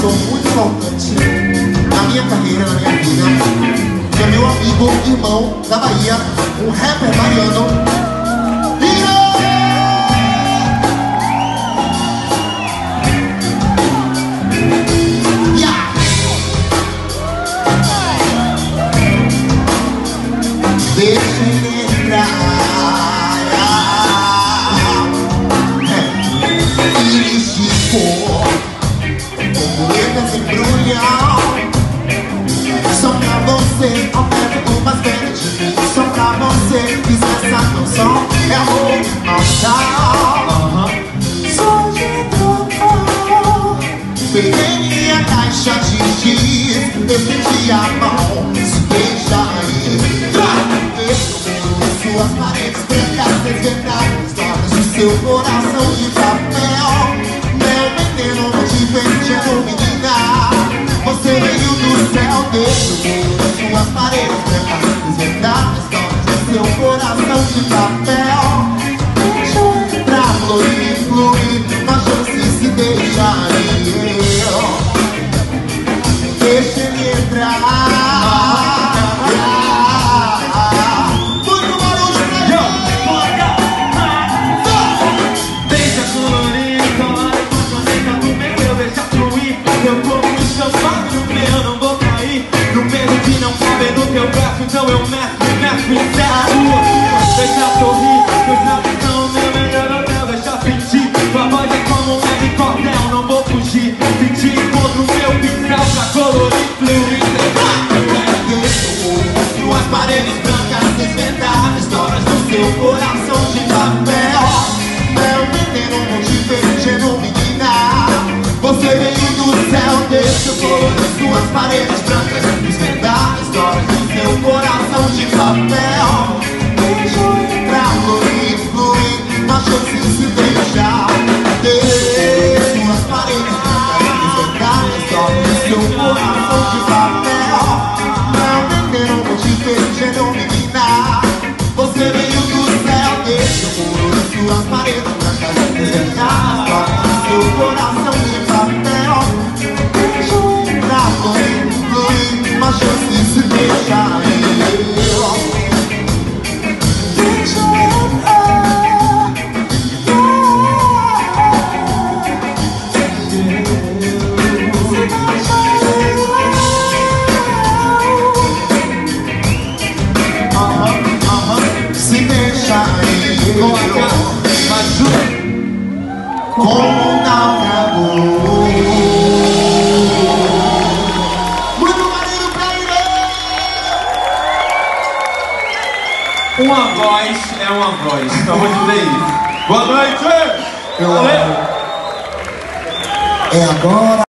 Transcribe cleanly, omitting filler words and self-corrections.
pessoa muito importante na minha carreira, na minha vida, que é meu amigo, irmão da Bahia, um rapper baiano. Deixa ele entrar, ele esticou como letras embrulham. Só pra você, aumento mais perto de mim. Só pra você, fiz essa canção. É amor mortal. Só de trocar. Peguei minha caixa de giz, estendi a mão, se deixa aí. Suas paredes brancas desvendadas, histórias do seu coração de papel. Meu veneno não te vendendo, menina. Você veio do céu, deixa o mundo. Suas paredes brancas desvendadas, histórias do seu coração de papel. Deixa entrar, fluir, fluir, uma chance se deixa ir. Deixa ele entrar. Então eu meto incerto. Deixa sorrir, deixa atenção, meu melhor hotel, deixa sentir. Tua voz é como um leve cordel, não vou fugir. Sentir contra o meu pincel pra colorir, fluir. Suas paredes brancas desvendadas, histórias do seu coração de papel. Meu veneno não te vendendo, menina. Você veio do céu, deixa eu colorir. Suas paredes brancas desvendadas, histórias do seu coração de papel. Deixa eu entrar, fluir, fluir, uma chance se deixar. Suas paredes brancas desvendadas, histórias do seu coração de papel. Não venderam, não te vendendo, menina. Você veio do céu, deixa eu colorir. Suas paredes brancas desvendadas, histórias do seu coração de papel. Deixa eu entrar, fluir, fluir, uma chance se deixar. Como um naufragou. Muito maneiro pra ele. Uma voz é uma voz. Acabou de ver isso. Boa noite! É agora.